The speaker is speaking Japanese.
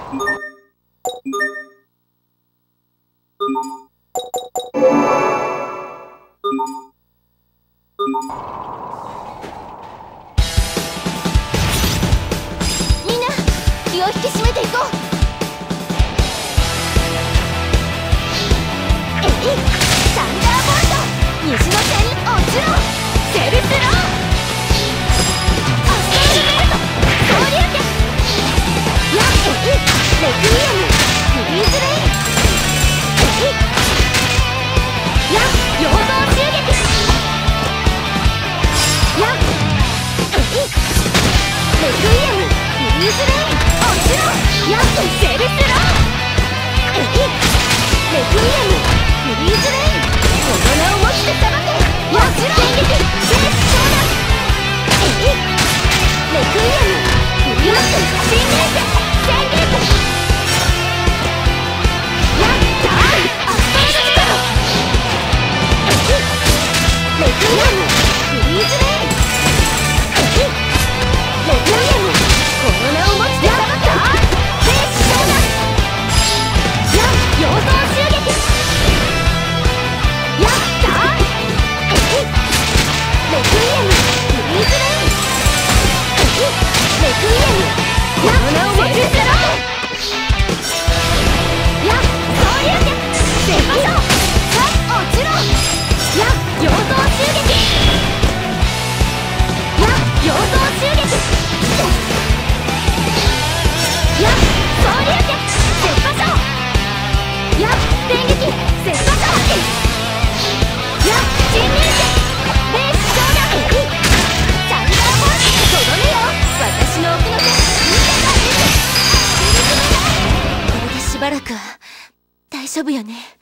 みんな気を引き締めていこう。サンダーボルト、虹の背に落ちろ。セルスロー、アスベルベルト、総流拳、ヤッレクイエム、フリーズレイン、ヤッ陽動襲撃、ヤッレクイエム、フリーズレイン、落ちろ。ヤッセルスロー、レクイエム、フリーズレイン、この名をもってさばけ。もちろん電撃、セレクショーだ。レクイエム、フリーズレイン、新連戦、宣言とやったー。アスパラの力、レクイエム、フリーズレイン、レクイエム、この名をもってさばけ。セレクショーだ。やっ陽動襲撃、やったー。レクイエム、フリーズレイン、レクイエム、この名をもってさばけ。やっ総流拳、セパショー、さっ落ちろ。やっ陽動襲撃、やっ陽動襲撃、やっ総流拳、セパショー、やっ電撃、セパショー、やっ新連戦、レースショーだ。サンダーボルト、とどめよ。私の奥の手、見てたね。これでしばらくは大丈夫よね。